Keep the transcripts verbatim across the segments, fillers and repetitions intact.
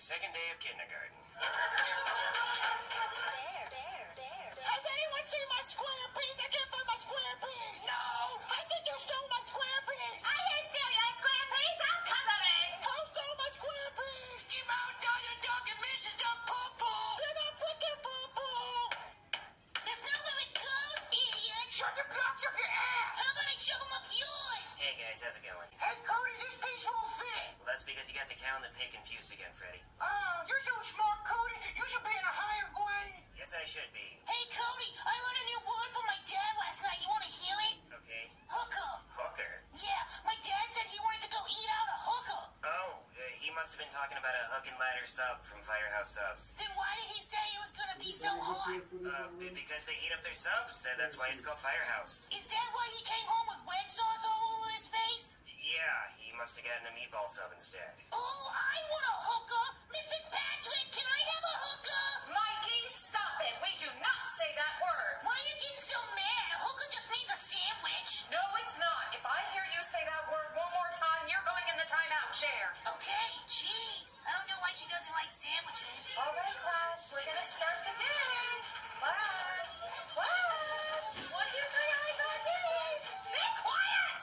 second day of kindergarten. There, there, there, there. Has anyone seen my square piece? I can't find my square piece. No! I think you stole my square piece. I didn't steal your square piece. I'm coming. Who stole my square piece? You out there, your documentations done poo-poo. They're not freaking poo-poo. There's nowhere it goes, idiot. Shut the blocks up your ass. How about I shove them up yours? Hey guys, how's it going? Hey, Cody, this piece won't fit. Well, that's because you got the cow and the pig confused again, Freddy. Oh, you're so smart, Cody. You should be in a higher grade. Yes, I should be. Hey, Cody, I learned a new word from my dad last night. You want to hear it? Okay. Hooker. Hooker? Yeah, my dad said he wanted to go eat out a hooker. Oh, uh, he must have been talking about a hook and ladder sub from Firehouse Subs. Then why did he say it was going to be so hot? Uh, b- because they heat up their subs. That- That's why it's called Firehouse. Is that why he came home with red sauce all over his face? Yeah, he must have gotten a meatball sub instead. Oh, I want a hooker. Miss Fitzpatrick, can I have a hooker? Mikey, stop it. We do not say that word. Why are you getting so mad? A hooker just means a sandwich. No, it's not. If I hear you say that word one more time, you're going in the timeout chair. Okay, jeez. I don't know why she doesn't like sandwiches. All right, class, we're going to start the day. Class, class, one, two, three, eyes on me. Be quiet.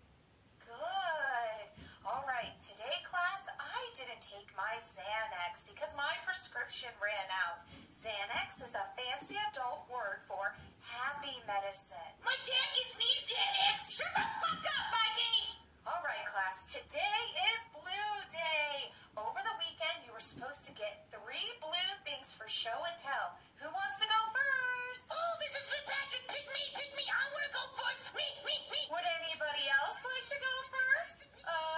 Good. All right, today, class, I didn't take my Xanax because my prescription ran out. Xanax is a fancy adult word for happy medicine. My dad gives me Xanax. Shut the fuck up, Mikey! All right, class, today is Blue Day. Over the weekend, you were supposed to get three blue things for show and tell. Who wants to go first? Oh, Missus Fitzpatrick, pick me, pick me. I want to go first. Me, me, me. Would anybody else like to go first? Uh,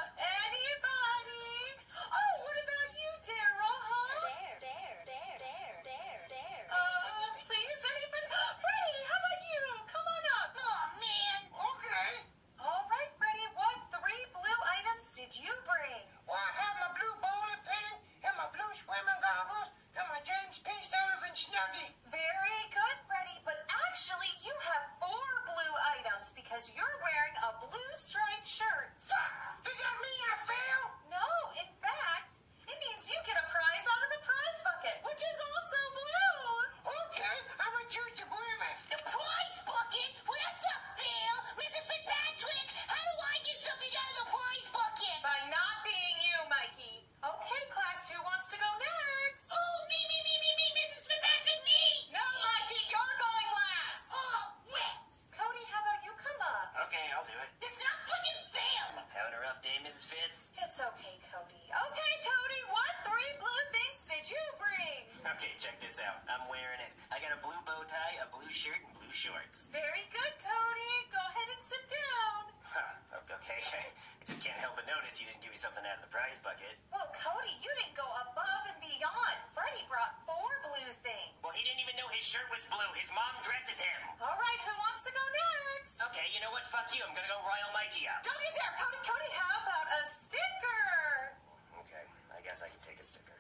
anybody? Oh, what about you, Daryl, huh? There, there, there, there, there, there. Uh, please, anybody? Freddie, how about you? Come on up. Oh, man. Okay. All right, Freddie, what three blue items did you bring? Well, I have my blue bowling pin and my blue swimming goggles and my James P. Sullivan Snuggie. Very good, Freddie, but actually you have four blue items because you're wearing a blue striped shirt. Fuck! Does that mean I fail? No, in fact, it means you get a prize out of the prize bucket, which is also blue. Okay, I'm gonna choose the Grimace. The prize bucket? Well, that's not fair. Missus Fitzpatrick, how do I get something out of the prize bucket? By not being you, Mikey. Okay, class, who wants to go next? Oh, me, me, me, me, me, Missus Fitzpatrick, me. No, Mikey, you're going last. Oh, wet. Cody, how about you come up? Okay, I'll do it. That's not freaking fair. Having a rough day, Missus Fitz? It's okay, Cody. Okay, Cody, what three blue things did you bring? Okay, check this out. I'm wearing it. I got a blue bow tie, a blue shirt, and blue shorts. Very good, Cody. Go ahead and sit down. Huh, okay. I just can't help but notice you didn't give me something out of the prize bucket. Well, Cody, you didn't go above and beyond. Freddie brought four blue things. Well, he didn't even know his shirt was blue. His mom dresses him. All right, who wants to go next? Okay, you know what? Fuck you. I'm gonna go rile Mikey up. Don't you dare, Cody. Cody, how about a sticker? Okay, I guess I can take a sticker.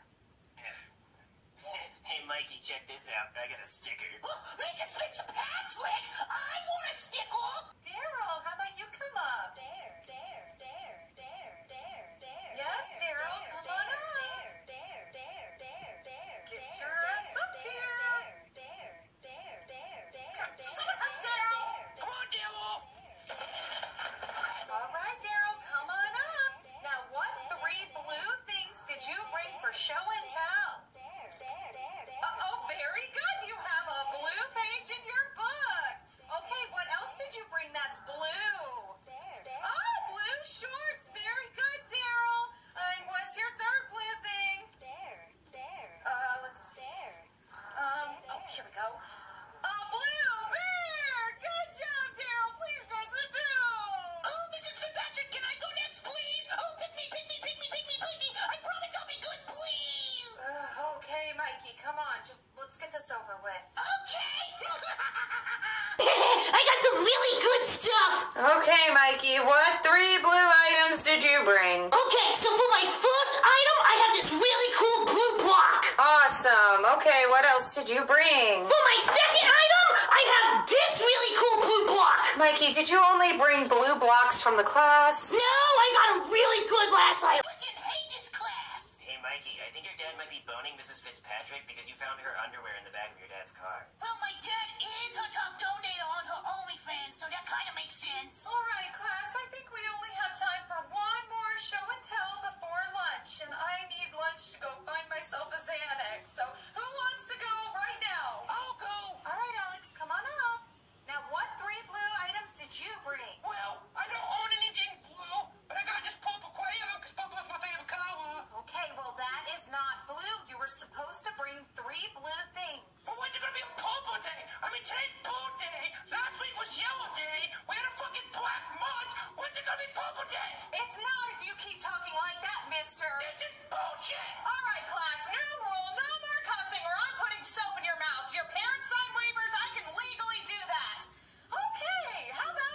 Hey, Mikey, check this out. I got a sticker. Oh, Missus Fitzpatrick, I want a sticker. Daryl, how about you come up? There, there, there, there, there, there. Yes, there, Daryl, there, come there, on up. There, there, there, there, there. Get there, your there, ass up there, here. There, there, there, there, Come- there. someone help there, Daryl. there, Come on, Daryl. All right, Daryl, come on up. Now, what three blue things did you bring for show and tell? there, there, there, there. Uh, oh, very good. You have a blue page in your book. Okay, what else did you bring that's blue? There, there. Oh, blue shorts. Very good, Daryl. And what's your third blue thing? There, there, Uh, let's see. there. Um, oh, here we go. A blue bear. Good job, Daryl. Please go sit down. Oh, Missus Fitzpatrick, can I go next, please? Oh, pick me, pick me, pick me, pick me, pick me. I promise I'll be good, please. Uh, okay, Mikey, come on. Just let's get this over with. Okay. I got some really good stuff. Okay, Mikey, what three blue items did you bring? Okay, so for my first item, I have this really cool blue block. Awesome. Okay, what else did you bring? For my second item, I have this really cool blue block. Mikey, did you only bring blue blocks from the class? No, I got a really good last item. I freaking hate this class. Hey, Mikey. Mikey, I think your dad might be boning Missus Fitzpatrick because you found her underwear in the back of your dad's car. Well, my dad is her top donator on her OnlyFans, so that kind of makes sense. All right, class, I think we only have time for one more show and tell before lunch, and I need lunch to go find myself a Xanax. So who wants to go right now? I'll go. All right, Alex, come on up. Now, what three blue items did you bring? Well, I don't own anything blue, but I got this purple crayon because purple is my favorite color. Okay, well, that is not blue. You were supposed to bring three blue things. But when's it gonna be a purple day? I mean, today's blue day. Last week was yellow day. We had a fucking black month. When's it gonna be purple day? It's not if you keep talking like that, mister. This is bullshit. All right, class, new rule. No more cussing or I'm putting soap in your mouths. Your parents sign waivers. I can legally do that. Okay, how about